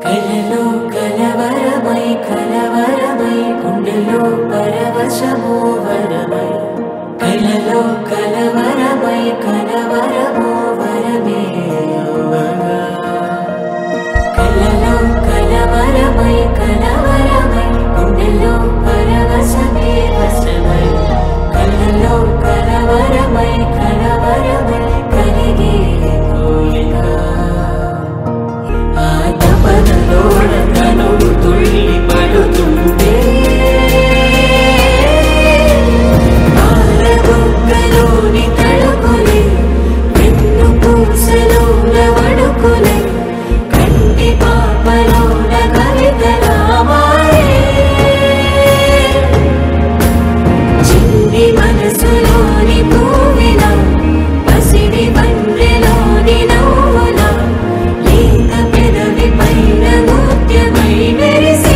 కలలో కలవరమై కలవరమై గుండెలో పరవశమో వరమై కలలో కలవరమై కలవరమో వరమే అవ్వగా కలలో కలవరమై కలవరమై గుండెలో పరవశమే వశమై కలలో కలవరమై కలవరమై కలిగే కోరిక ఆ తపనలోన తనువు తుళ్ళి పడుతుంటే ఆరబుగ్గలోని తడుకులే వెన్ను పూసలోన వడుకులే కంటి పాపలోన కవితలా మారే చిన్ని మనసులోని పూవిలా పసిడి బండ్రెలోని నవ్వులా లేత పెదవి పైన ముత్యమై మెరిసే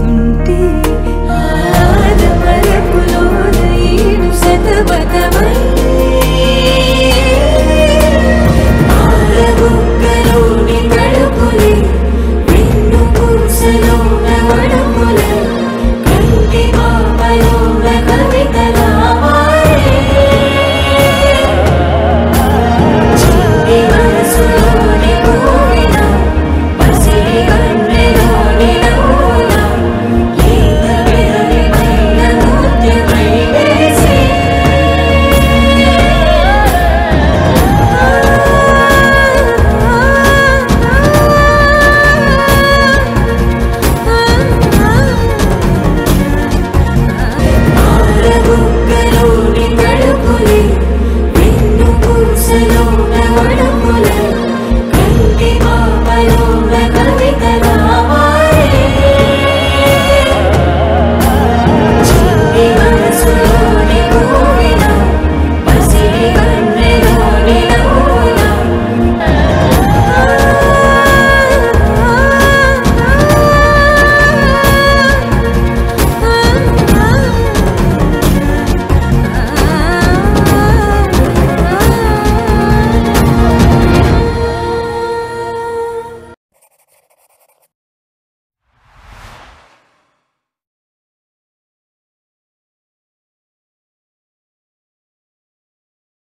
తేల్చుతుంటే ఆద పరపులో ఈడు శతబతమై